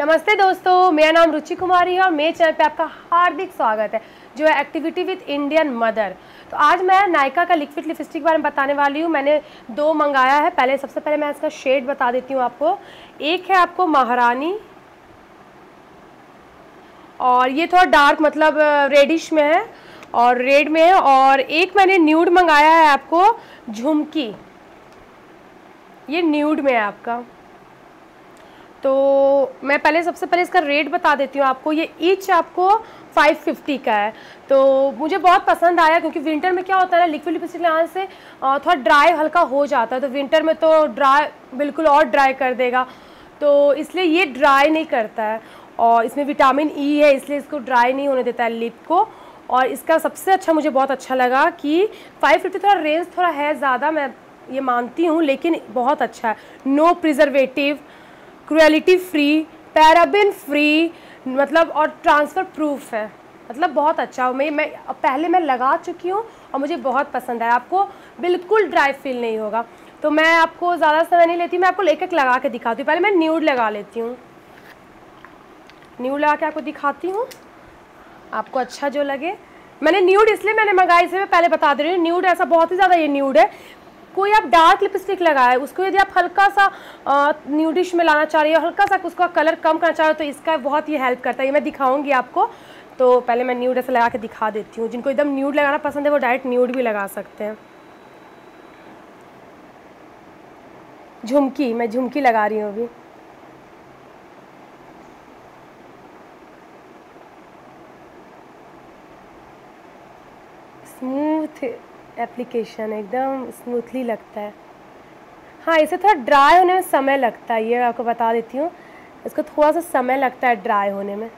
नमस्ते दोस्तों, मेरा नाम रुचि कुमारी है और मेरे चैनल पे आपका हार्दिक स्वागत है जो है एक्टिविटी विद इंडियन मदर। तो आज मैं नायका का लिक्विड लिपस्टिक के बारे में बताने वाली हूँ। मैंने दो मंगाया है। सबसे पहले मैं इसका शेड बता देती हूँ आपको। एक है आपको महारानी और ये थोड़ा डार्क मतलब रेडिश में है और रेड में है, और एक मैंने न्यूड मंगाया है आपको झुमकी, ये न्यूड में है आपका। तो मैं सबसे पहले इसका रेट बता देती हूँ आपको। ये ईच आपको 550 का है। तो मुझे बहुत पसंद आया क्योंकि विंटर में क्या होता है ना, लिक्विड लिपस्टिक लगाने से थोड़ा ड्राई हल्का हो जाता है। तो विंटर में तो ड्राई बिल्कुल और ड्राई कर देगा, तो इसलिए ये ड्राई नहीं करता है और इसमें विटामिन ई है, इसलिए इसको ड्राई नहीं होने देता है लिप को। और इसका सबसे अच्छा मुझे बहुत अच्छा लगा कि 550 थोड़ा रेंज थोड़ा है ज़्यादा, मैं ये मानती हूँ, लेकिन बहुत अच्छा है। No preservative, cruelty free, paraben free, मतलब और ट्रांसफ़र प्रूफ है, मतलब बहुत अच्छा। मैं पहले मैं लगा चुकी हूँ और मुझे बहुत पसंद है। आपको बिल्कुल ड्राई फील नहीं होगा। तो मैं आपको ज़्यादा समय नहीं लेती, मैं आपको एक एक लगा के दिखाती हूँ। पहले मैं न्यूड लगा लेती हूँ, न्यूड लगा के आपको दिखाती हूँ, आपको अच्छा जो लगे। मैंने न्यूड इसलिए मैंने मंगाई, इसे मैं पहले बता दे रही हूँ। न्यूड ऐसा बहुत ही ज़्यादा ये न्यूड है। कोई आप डार्क लिपस्टिक लगाए, उसको यदि आप हल्का सा न्यूडिश में लाना चाह रही हो, हल्का सा उसका कलर कम करना चाह रहे हो, तो इसका बहुत ही हेल्प करता है। ये मैं दिखाऊंगी आपको। तो पहले मैं न्यूड ऐसे लगा के दिखा देती हूँ। जिनको एकदम न्यूड लगाना पसंद है वो डायरेक्ट न्यूड भी लगा सकते हैं। झुमकी, मैं झुमकी लगा रही हूँ अभी। स्मूथ एप्लीकेशन, एकदम स्मूथली लगता है। हाँ, इसे थोड़ा ड्राई होने में समय लगता है, ये आपको बता देती हूँ। इसको थोड़ा सा समय लगता है ड्राई होने में।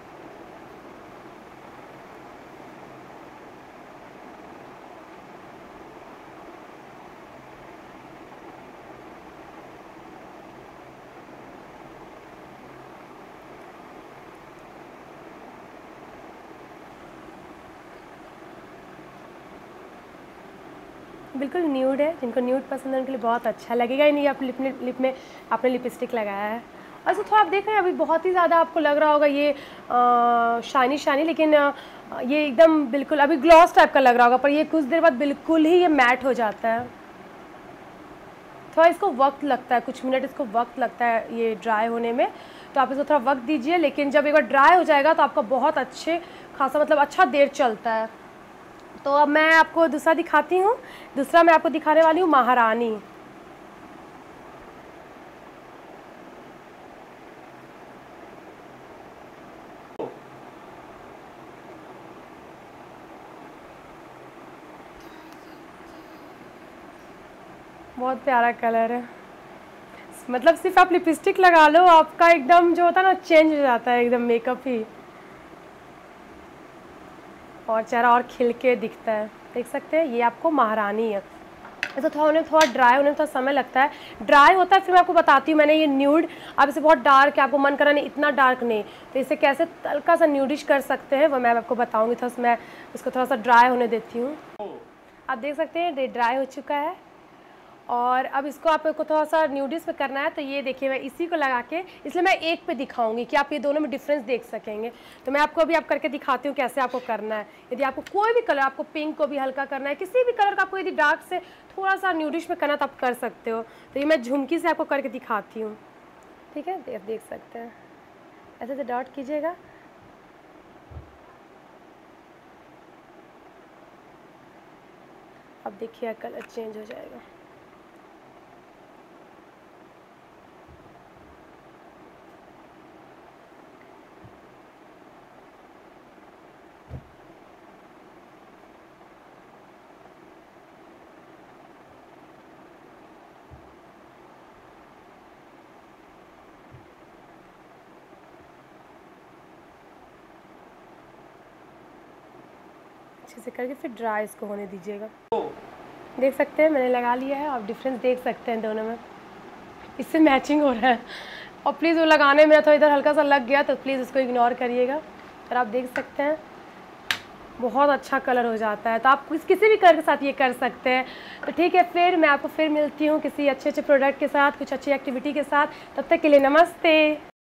बिल्कुल न्यूड है, जिनको न्यूड पसंद है उनके लिए बहुत अच्छा लगेगा ही नहीं। आप लिप में आपने लिपस्टिक लगाया है और इसको थोड़ा आप देख रहे हैं, अभी बहुत ही ज़्यादा आपको लग रहा होगा ये शाइनी, लेकिन ये एकदम बिल्कुल अभी ग्लॉस टाइप का लग रहा होगा, पर ये कुछ देर बाद बिल्कुल ही ये मैट हो जाता है। थोड़ा इसको वक्त लगता है, कुछ मिनट इसको वक्त लगता है ये ड्राई होने में, तो आप इसको थोड़ा वक्त दीजिए। लेकिन जब एक बार ड्राई हो जाएगा तो आपका बहुत अच्छे खासा मतलब अच्छा देर चलता है। तो अब मैं आपको दूसरा दिखाती हूँ। दूसरा मैं आपको दिखाने वाली हूँ महारानी। बहुत प्यारा कलर है, मतलब सिर्फ आप लिपस्टिक लगा लो, आपका एकदम जो होता है ना चेंज हो जाता है, एकदम मेकअप ही, और चेहरा और खिल के दिखता है। देख सकते हैं, ये आपको महारानी है। ऐसा थोड़ा ड्राई होने में थोड़ा समय लगता है। ड्राई होता है फिर मैं आपको बताती हूँ। मैंने ये न्यूड, अब इसे बहुत डार्क है, आपको मन करा नहीं इतना डार्क नहीं, तो इसे कैसे हल्का सा न्यूडिश कर सकते हैं वो मैं आपको बताऊँगी। थोड़ा सा मैं इसको थोड़ा सा ड्राई होने देती हूँ। आप देख सकते हैं ये ड्राई हो चुका है और अब इसको आपको थोड़ा सा न्यूडिश पे करना है। तो ये देखिए, मैं इसी को लगा के, इसलिए मैं एक पे दिखाऊंगी कि आप ये दोनों में डिफरेंस देख सकेंगे। तो मैं आपको अभी आप करके दिखाती हूँ कैसे आपको करना है। यदि आपको कोई भी कलर, आपको पिंक को भी हल्का करना है, किसी भी कलर का आपको यदि डार्क से थोड़ा सा न्यूडिश में करना तो आप कर सकते हो। तो ये मैं झुमकी से आपको करके दिखाती हूँ, ठीक है। देख सकते हैं, ऐसे से डॉट कीजिएगा। अब देखिए कलर चेंज हो जाएगा। अच्छे से करके फिर ड्राई इसको होने दीजिएगा। देख सकते हैं मैंने लगा लिया है, आप डिफरेंस देख सकते हैं दोनों में, इससे मैचिंग हो रहा है। और प्लीज़ वो लगाने में थोड़ा इधर हल्का सा लग गया तो प्लीज़ उसको इग्नोर करिएगा। और आप देख सकते हैं बहुत अच्छा कलर हो जाता है। तो आप किसी भी कलर के साथ ये कर सकते हैं। तो ठीक है, फिर मैं आपको फिर मिलती हूँ किसी अच्छे प्रोडक्ट के साथ, कुछ अच्छी एक्टिविटी के साथ। तब तक के लिए नमस्ते।